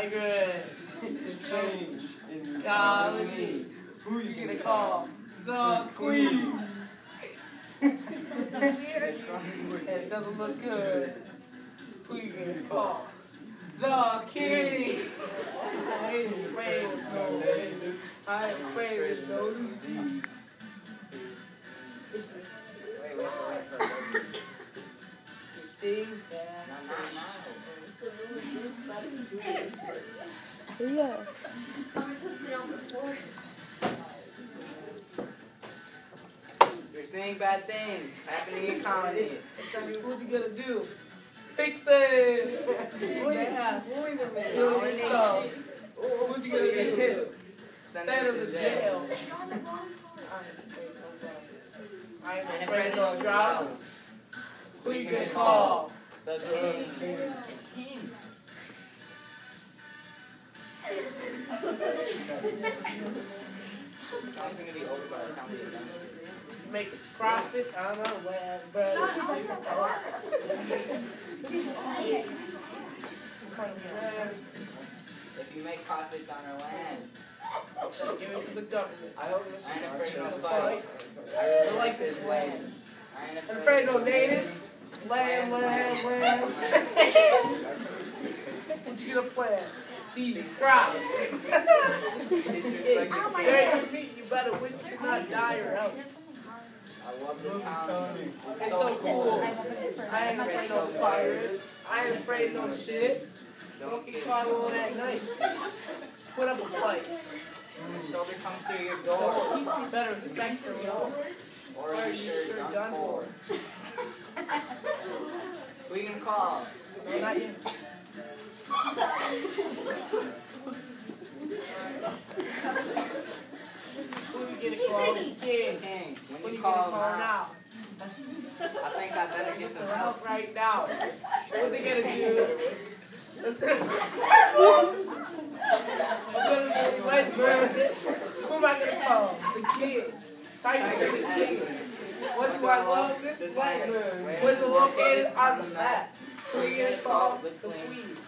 migrants. Change in Colony. Who you gonna call? The Queen. It doesn't look good. Who you gonna call? The King. I ain't afraid of no disease. I ain't afraid of no disease. You see that? Yeah. I'm just sitting on the floor. You're saying bad things happening in colony. What you gonna do? Fix it! Yeah. Steal your stuff. What you gonna do? Send him to jail. I ain't afraid of no droughts. Who you gonna call? The King. The song's gonna be over by the time we get done. Make profits on our web, but If you make profits on our land, give it to the government. I ain't afraid of no Fight. fights. I like this land. I ain't I'm afraid of no natives. Land. What you gonna plant? These crops. There you meet, you better wish you not die or else. I love this colony. It's so cool. I ain't afraid of no fires. I ain't afraid of no shit. Don't get caught alone at night. Put up a fight. The shoulder comes through your door. Peace be better respect for y'all. Or are you sure done for? Who are you gonna call? No, not yet. Who you gonna call? King. King. Who When you you gonna call call now, now? I think I better get some help. Help right now. What they gonna do? Who am I gonna call? The King. Titan the King. What do I love? This land. Where's it located? On the map. Who you gonna call? The Queen.